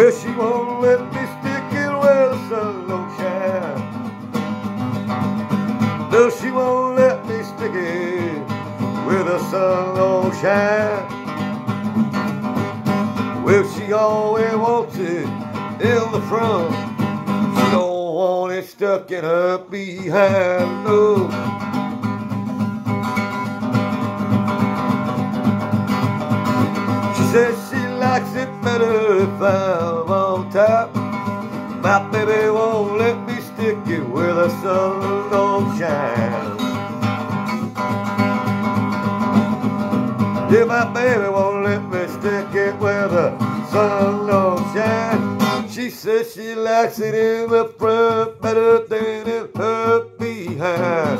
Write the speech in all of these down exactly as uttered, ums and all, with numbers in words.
Well, she won't let me stick it where the sun don't shine. No, she won't let me stick it where the sun don't shine. Well, she always wants it in the front. She don't want it stuck in her behind, no. She says she likes it better if I'm on top. My baby won't let me stick it where the sun don't shine. Yeah, my baby won't let me stick it where the sun don't shine. She says she likes it in the front better than in her behind.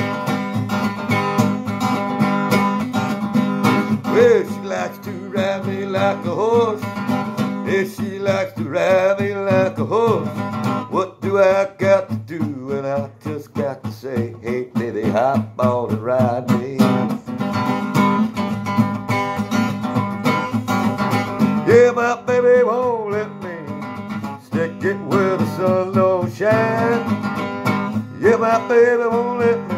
Well, she likes to ride me like a horse. Yeah, she likes to ride me like a horse. What do I got to do? And I just got to say, hey baby, hop on and ride me. Yeah, my baby won't let me stick it where the sun don't shine. Yeah, my baby won't let me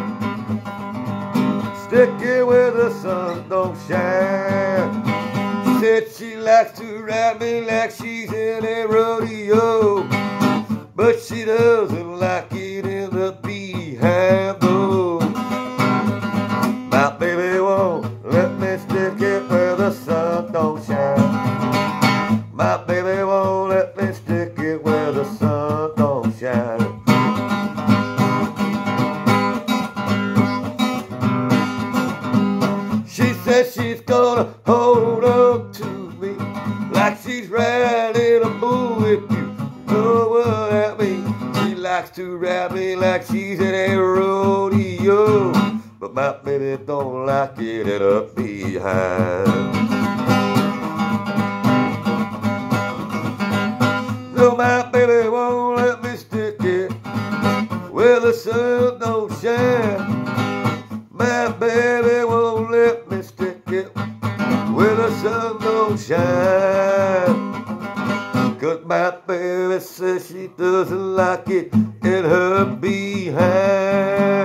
stick it where the sun don't shine. She said she likes to ride me like she's in a rodeo, but she doesn't like it in the behind though. My baby won't let me stick it where the sun don't shine. My baby won't let me stick it where the sun don't shine. She says she's gonna hold up to me like she's riding a bull with you. You know what that means? She likes to ride me like she's in a rodeo, but my baby don't like it in her behind. No, my baby won't let me stick it where the sun don't shine. My baby won't let me stick it where the sun don't shine. Cause my baby says she doesn't like it in her behind.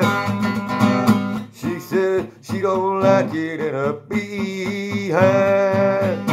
She said she don't like it in her behind.